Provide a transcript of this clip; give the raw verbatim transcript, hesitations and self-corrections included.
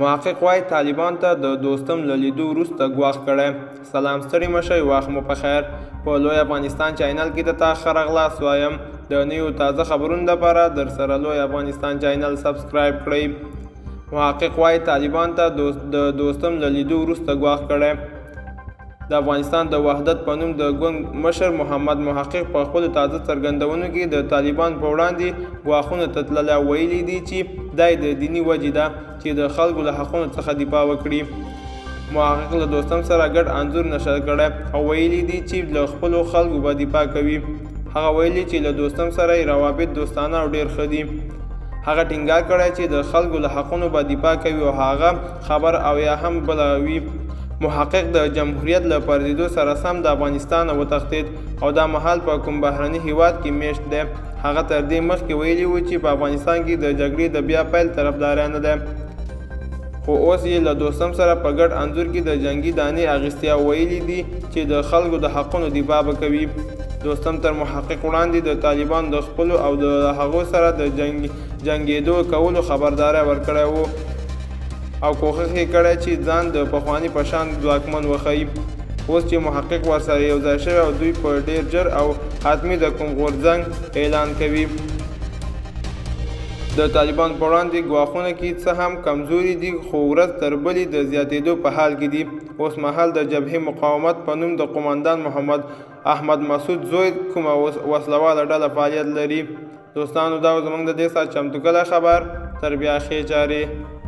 محقق وایي طالبان ته د دوستم له لیدو وروسته ګواښ کړی. سلام ستړي مه شئ، وخت مو په خیر. په لوی افغانستان چینل کې د تا ښه راغلاست وایم. د نویو تازه خبرونو لپاره در سره لوی افغانستان چینل سبسکرایب کړئ. محقق وایي طالبان ته د دوستم له لیدو وروسته ګواښ کړی. د افغانستان د وحدت په نوم د ګوند مشر محمد محقق په خپلو تازه څرګندونو کې د طالبان په وړاندې ګواښونو ته تللی او ویلي دي چې دا د دیني وجې ده چې د خلکو له حقونو څخه دفاع وکړي. محقق له دوستم سره ګډ انځور نشر کړی او ویلي دي چې له خپلو خلکو به دفاع کوي. هغه ویلي چې له دوستم سره یې روابط دوستانه او ډېر ښه دي. هغه ټینګار کړی چې د خلکو له حقونو به دفاع کوي او هغه خبر او یا هم بله وي. محقق د جمهوریت له پرځېدو سره سم د افغانستان وتښتېد او دا مهال په کوم بهرني هیواد کې میشت دی. هغه تر دې مخکې ویلي و چې په افغانستان کې د جګړې د بیا پیل طرفداری نه دی، خو اوس یې له دوستم سره په ګډ انځور کې د جنګي دانې اخیستې او ویلي دي چې د خلکو د حقونو دفاع به کوي. دوستم تر محقق وړاندې د طالبانو د خپلو او د هغو سره د جنګ جنګېدو کولو خبرداری ورکړی و او کوښښ یې کړی چې ځان د پخواني په شان ځواکمن وښیي. اوس چې محقق ورسره یو ځای شوی او دوی په ډېر ژر او حتمي د کوم غورځنګ اعلان کوي. د طالبانو په وړاندې ګواښونه کې څه هم کمزوري دي خو ورځ تر بلې د زیاتېدو په حال کې دي. اوس مهال د جبهې مقاومت په نوم د قومندان محمد احمد مسعود زوی کومه وسلواله ډله فعالیت لري. دوستانو دا زموږ د دې ساعت چمتو کلی خبر. تر بیا ښې چارې.